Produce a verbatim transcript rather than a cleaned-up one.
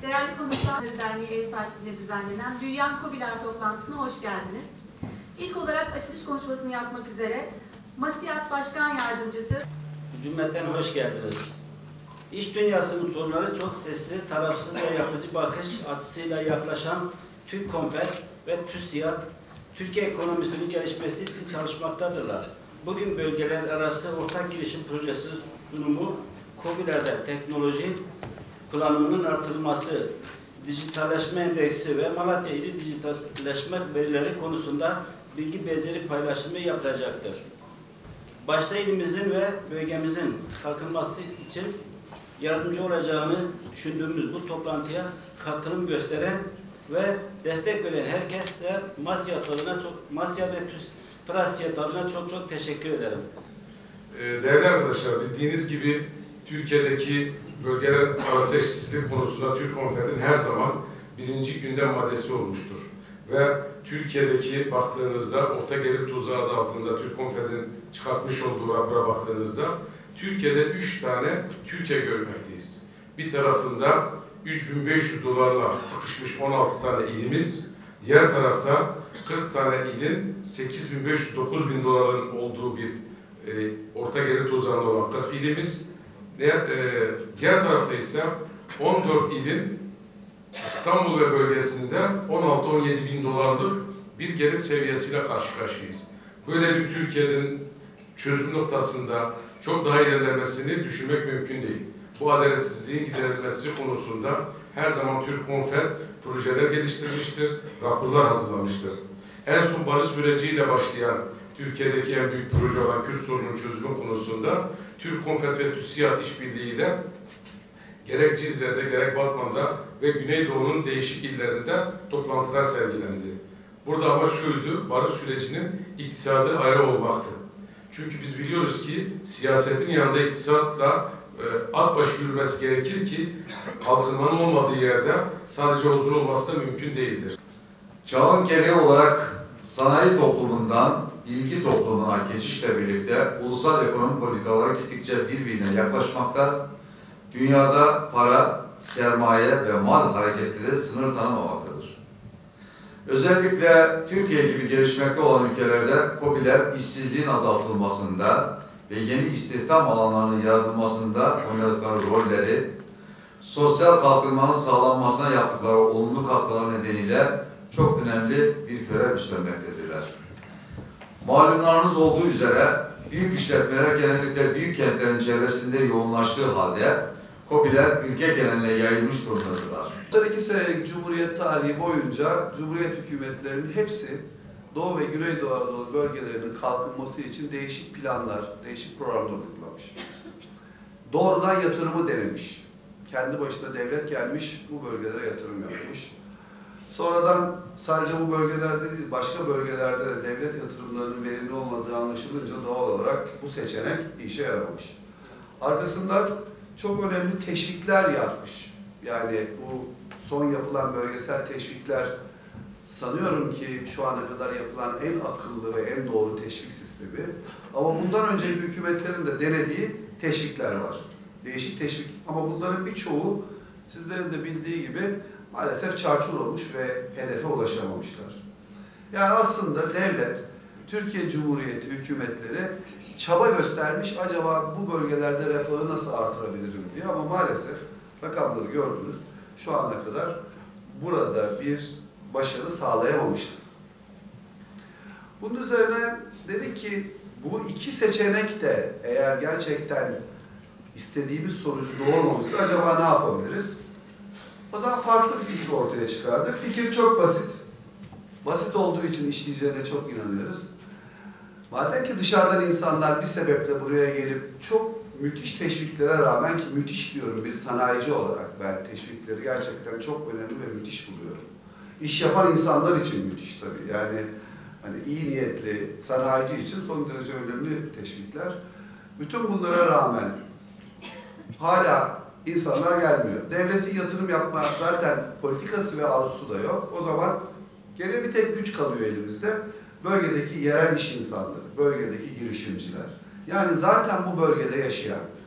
Değerli Konuklar Derneği ev sahipliğinde düzenlenen Büyüyen KOBİ'ler toplantısına hoş geldiniz. İlk olarak açılış konuşmasını yapmak üzere MASİAD Başkan Yardımcısı Cümleten hoş geldiniz. İş dünyasının sorunları çok sesli, tarafsız ve yapıcı bakış açısıyla yaklaşan TÜRKONFET ve TÜSİAD, Türkiye ekonomisinin gelişmesi için çalışmaktadırlar. Bugün bölgeler arası ortak girişim projesi sunumu, KOBİ'lerde teknoloji kullanımının artırılması, dijitalleşme endeksi ve Malatya ili dijitalleşme verileri konusunda bilgi beceri paylaşımı yapılacaktır. Başta ilimizin ve bölgemizin kalkınması için yardımcı olacağını düşündüğümüz bu toplantıya katılım gösteren ve destek veren herkese MASİAD adına çok, MASİAD ve TÜSİAD adına çok çok teşekkür ederim. Değerli arkadaşlar, bildiğiniz gibi Türkiye'deki bölgeler arası eşitsizlik konusunda TÜRKONFET'in her zaman birinci gündem maddesi olmuştur. Ve Türkiye'deki baktığınızda orta gelir tuzağı adı altında TÜRKONFET'in çıkartmış olduğu rapora baktığınızda Türkiye'de üç tane Türkiye görmekteyiz. Bir tarafında üç bin beş yüz dolarla sıkışmış on altı tane ilimiz, diğer tarafta kırk tane ilin sekiz bin beş yüz dokuz bin doların olduğu bir e, orta gelir tuzağında olan kırk ilimiz, e, diğer tarafta ise on dört ilin İstanbul ve bölgesinde on altı on yedi bin dolarlık bir gelir seviyesiyle karşı karşıyayız. Böyle bir Türkiye'nin çözüm noktasında çok daha ilerlemesini düşünmek mümkün değil. Bu adaletsizliğin giderilmesi konusunda her zaman TÜRKONFET projeler geliştirmiştir, raporlar hazırlamıştır. En son barış süreciyle başlayan Türkiye'deki en büyük proje olan Kürt sorunun çözümü konusunda TÜRKONFET ve TÜSİAD işbirliğiyle gerek Cizre'de, gerek Batman'da ve Güneydoğu'nun değişik illerinde toplantılar sergilendi. Burada ama şuydu, barış sürecinin iktisadı ayrı olmaktı. Çünkü biz biliyoruz ki siyasetin yanında iktisatla e, at başı yürümesi gerekir ki kalkınmanın olmadığı yerde sadece huzur olması da mümkün değildir. Çağın gereği olarak sanayi toplumundan bilgi toplumuna geçişle birlikte ulusal ekonomi politikaları gittikçe birbirine yaklaşmakta, dünyada para, sermaye ve mal hareketleri sınır tanımamaktadır. Özellikle Türkiye gibi gelişmekte olan ülkelerde KOBİ'ler işsizliğin azaltılmasında ve yeni istihdam alanlarının yaratılmasında oynadıkları rolleri, sosyal kalkınmanın sağlanmasına yaptıkları olumlu katkıları nedeniyle çok önemli bir görev üstlenmektedirler. Malumlarınız olduğu üzere büyük işletmeler genellikle büyük kentlerin çevresinde yoğunlaştığı halde KOBİ'ler ülke geneline yayılmış durumdadırlar. Son iki senelik Cumhuriyet tarihi boyunca Cumhuriyet hükümetlerinin hepsi Doğu ve Güneydoğu Anadolu bölgelerinin kalkınması için değişik planlar, değişik programlar uygulamış. Doğrudan yatırımı denemiş. Kendi başına devlet gelmiş, bu bölgelere yatırım yapmış. Sonradan sadece bu bölgelerde değil, başka bölgelerde de devlet yatırımlarının verimli olmadığı anlaşılınca doğal olarak bu seçenek işe yaramamış. Arkasından çok önemli teşvikler yapmış. Yani bu son yapılan bölgesel teşvikler sanıyorum ki şu ana kadar yapılan en akıllı ve en doğru teşvik sistemi. Ama bundan önceki hükümetlerin de denediği teşvikler var. Değişik teşvik ama bunların birçoğu sizlerin de bildiği gibi maalesef çarçur olmuş ve hedefe ulaşamamışlar. Yani aslında devlet, Türkiye Cumhuriyeti hükümetleri çaba göstermiş, acaba bu bölgelerde refahı nasıl artırabilirim diye, ama maalesef rakamları gördünüz, şu ana kadar burada bir başarı sağlayamamışız. Bunun üzerine dedik ki bu iki seçenek de eğer gerçekten istediğimiz sonucu doğurmamışsa acaba ne yapabiliriz? O zaman farklı bir fikir ortaya çıkardık. Fikir çok basit. Basit olduğu için işleyeceğine çok inanıyoruz. Madem ki dışarıdan insanlar bir sebeple buraya gelip çok müthiş teşviklere rağmen, ki müthiş diyorum bir sanayici olarak, ben teşvikleri gerçekten çok önemli ve müthiş buluyorum. İş yapan insanlar için müthiş tabii. Yani hani iyi niyetli sanayici için son derece önemli teşvikler. Bütün bunlara rağmen hala insanlar gelmiyor. Devletin yatırım yapma zaten politikası ve arzusu da yok. O zaman geriye bir tek güç kalıyor elimizde. Bölgedeki yerel iş insanları, bölgedeki girişimciler. Yani zaten bu bölgede yaşayan,